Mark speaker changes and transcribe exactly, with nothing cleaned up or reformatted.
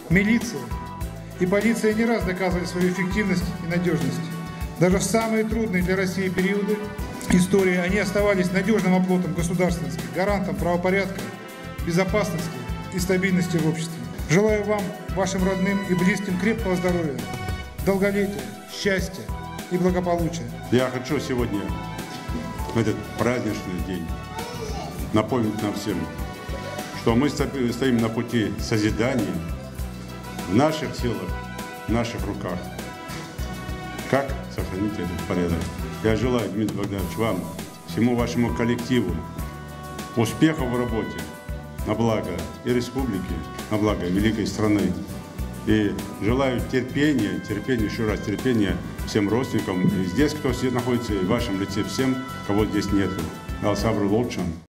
Speaker 1: Милиция и полиция не раз доказывали свою эффективность и надежность. Даже в самые трудные для России периоды истории они оставались надежным оплотом государственности, гарантом правопорядка, безопасности и стабильности в обществе. Желаю вам, вашим родным и близким крепкого здоровья, долголетия, счастья и благополучия.
Speaker 2: Я хочу сегодня, в этот праздничный день, напомнить нам всем, что мы стоим на пути созидания, в наших силах, в наших руках. Как сохранить этот порядок? Я желаю, Дмитрий Богданович, вам, всему вашему коллективу успехов в работе на благо и республики, на благо великой страны. И желаю терпения, терпения, еще раз терпения всем родственникам. И здесь, кто здесь находится, и в вашем лице всем, кого здесь нету. Алсабру Лолчан.